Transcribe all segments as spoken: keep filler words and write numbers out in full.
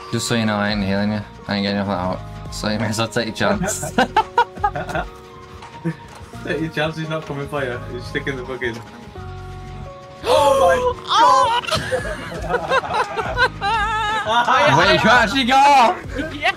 Just so you know, I ain't healing you. I ain't getting nothing out. So you may as well take your chance. Take your chance, he's not coming for you. He's sticking the fucking... Oh my god! Wait, you can actually go! Yeah!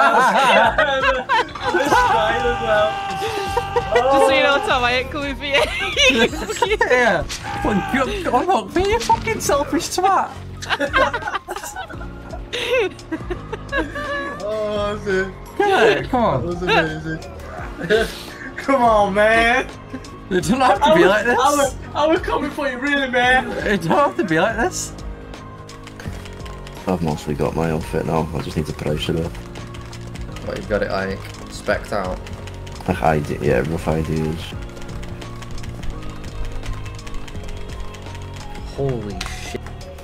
This side as well. Just so you know, Tom, I ain't coming for you. Yeah! Well, good luck for you fucking selfish twat! Oh, that's it. Yeah, come on. That was amazing. Come on, man. It don't have to I be was, like this. I was, I was coming for you, really, man. It don't have to be like this. I've mostly got my outfit now. I just need to price it up. What, you've got it like specced out? Like idea, yeah, rough ideas. Holy shit.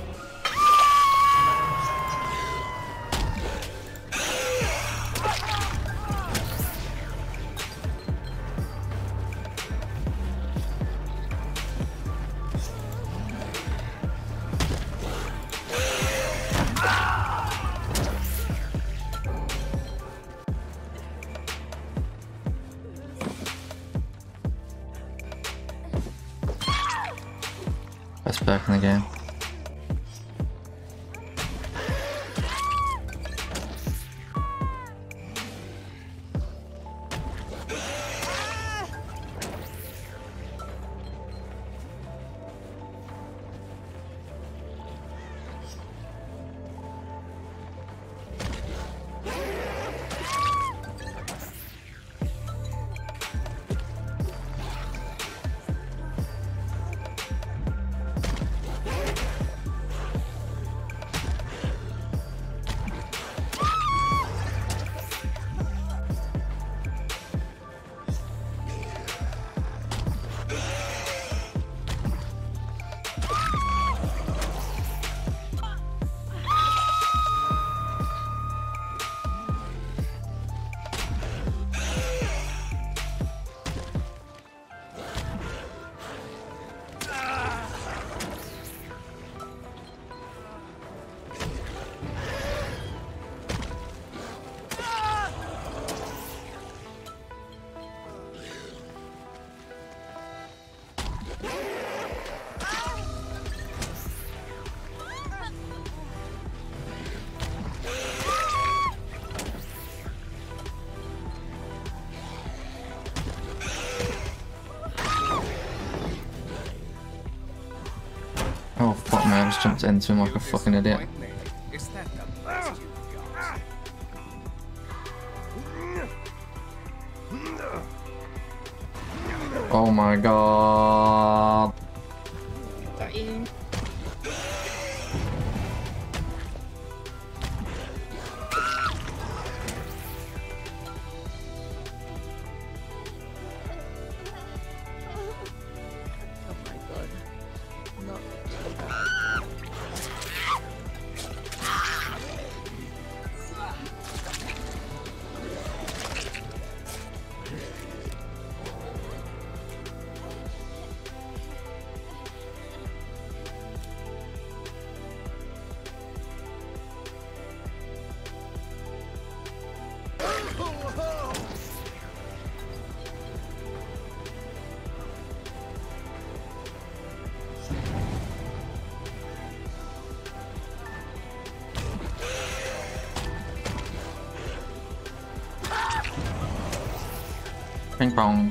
Best perk in the game. Oh fuck me, I just jumped into him like a fucking idiot. Oh my god. Got you. Oh my god. Not Ping pong.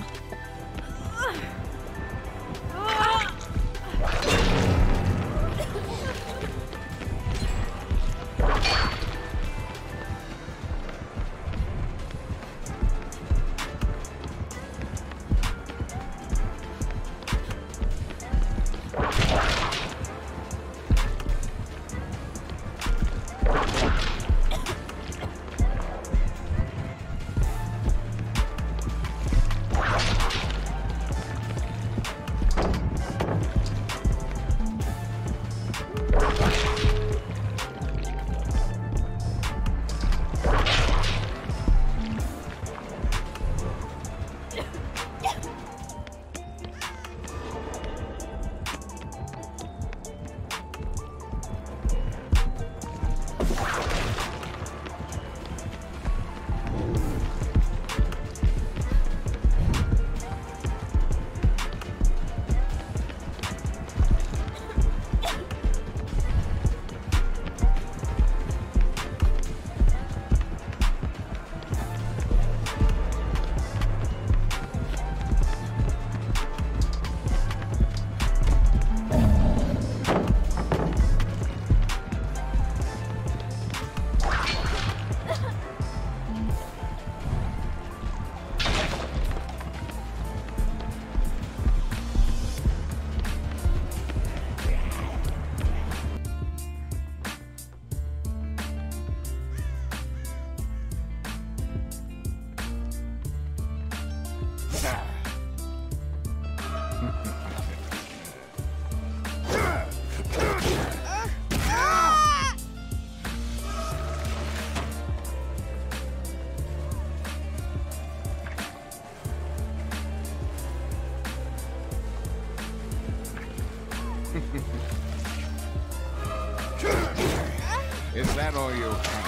Is that all you have?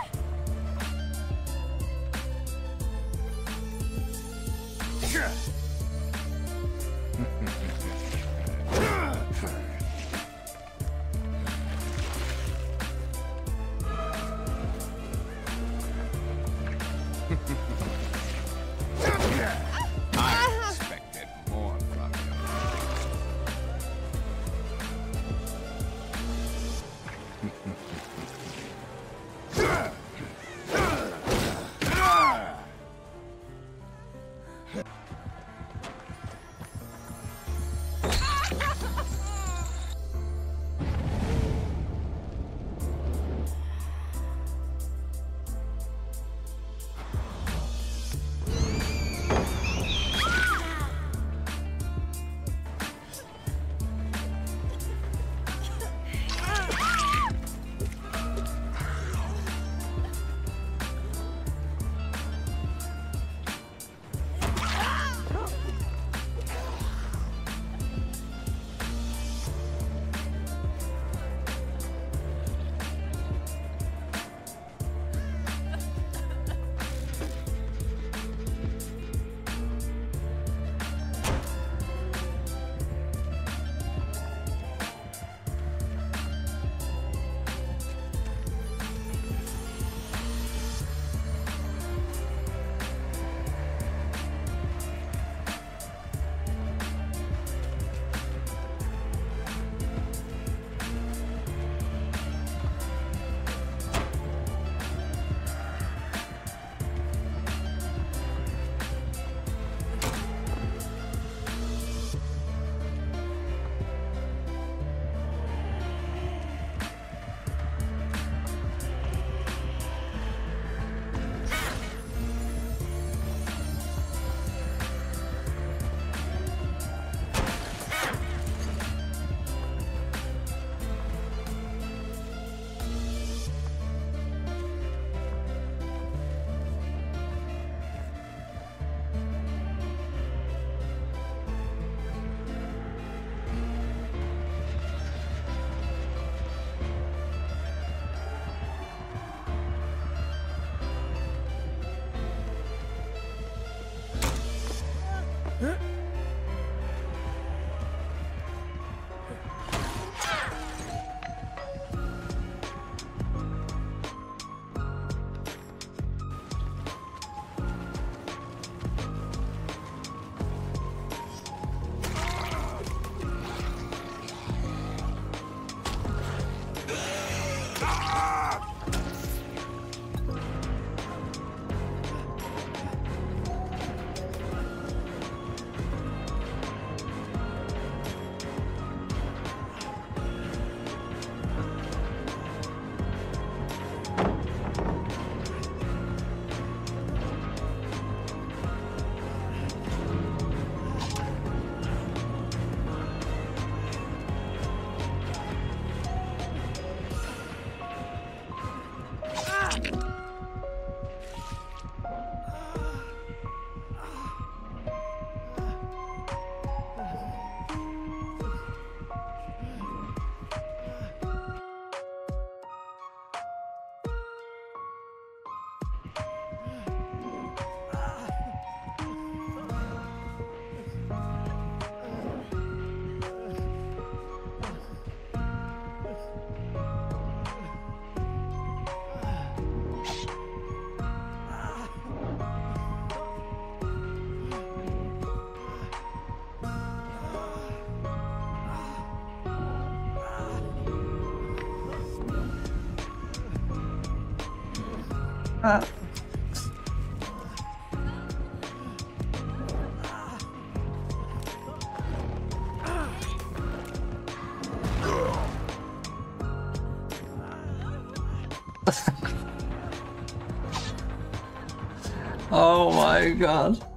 I expected more from Ah. Oh my god.